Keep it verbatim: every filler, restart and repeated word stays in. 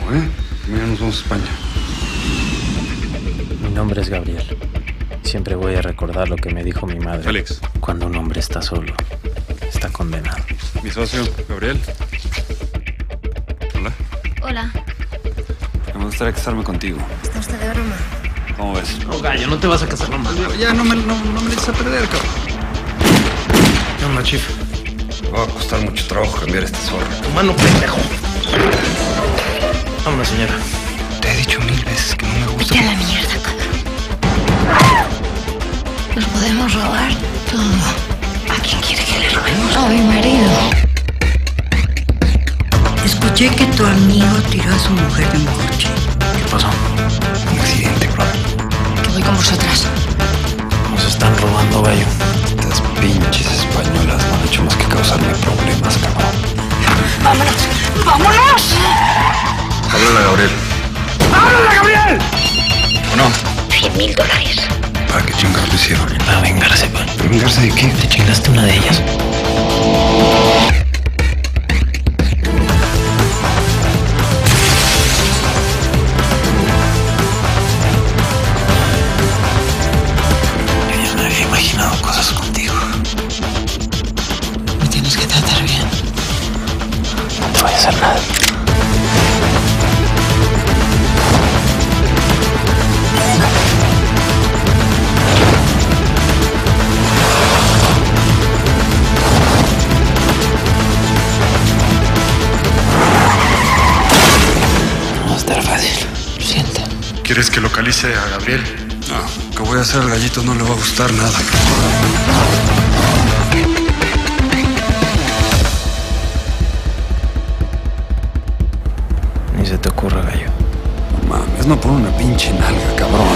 ¿eh? Mañana nos vamos a España. Mi nombre es Gabriel. Siempre voy a recordar lo que me dijo mi madre. Félix. Cuando un hombre está solo, está condenado. Mi socio, Gabriel. Hola. Hola. Me gustaría casarme contigo. ¿Está usted de broma? ¿Cómo ves? No, gallo, no te vas a casar nomás. Ya no me, no, no me eches a perder, cabrón. No, no, chief. Me va a costar mucho trabajo cambiar este zorro. Tu mano, pendejo. Vámonos, señora. Te he dicho mil veces que no me gusta. Vete a la mierda, cabrón. Nos podemos robar todo. ¿A quién quiere que le robemos? A mi marido. Escuché que tu amigo tiró a su mujer de un coche. ¿Qué pasó? Un accidente, brother. Que voy con vosotras. Nos están robando, gallo. Estas pinches españolas no han hecho más que causarme problemas, cabrón. ¡Vámonos! ¡Vámonos! Háblale a Gabriel. ¡Háblale, Gabriel! ¿O no? Cien mil dólares. ¿Para qué chingados lo hicieron? Para vengarse, pa. ¿Pero vengarse de qué? Te chingaste una de ellas. Yo ya me había imaginado cosas contigo. Me tienes que tratar bien. No te voy a hacer nada. No va a estar fácil. Siente. ¿Quieres que localice a Gabriel? No. ¿Qué voy a hacer al gallito? No le va a gustar nada. Ni se te ocurra, gallo. No mames, no por una pinche nalga, cabrón.